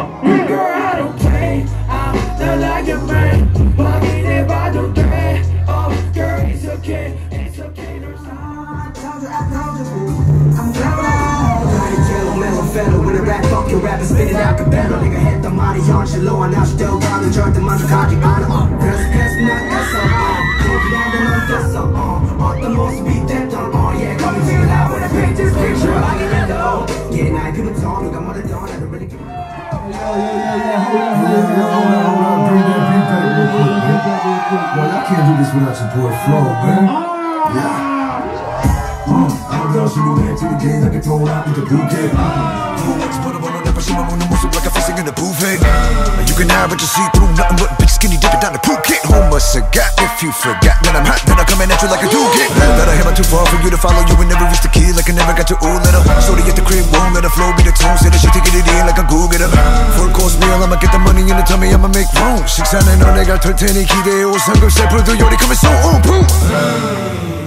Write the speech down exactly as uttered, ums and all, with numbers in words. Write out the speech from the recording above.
Girl, I don't play. I'm not like your man. 확인해봐도 돼. Oh, girl, it's okay. It's okay. There's I told you, I told you. I'm glad. Dirty yellow mellow fellow with a rap. Fuck your rapper, spit it out cappella. 네가 했던 말이 현실로 안 나시대고 가는 절대 만족하지 않아. 그래서 계속 난 애써. 포기하는 넌 됐어. 어떤 모습이 됐던. Oh yeah, coming to you now when I paint this picture. 확인해도. Yeah, 나의 피부톤 누가 말했던. I don't really care. Well, I can't do this without your boy Flo, man. Yeah. Mm, I'm a girl, she moved into the game like a throw out with the bouquet. Like a facing in the buffet. You can have what you see through nothing but big skinny dipping down the Phuket. Who must have got if you forgot that I'm hot, then I'm coming at you like a dookie. That I have too far for you to follow, you and never reach the key. Like I never got your old letter. Shorty at the crib, won't let her flow be the tune. Say that she taking it in like a go-getter. Full course meal, I'ma get the money in the tummy, I'ma make room. 식사는 너 내가 털 테니 기대해 오 삼겹살 불도 요리 coming so on, boom.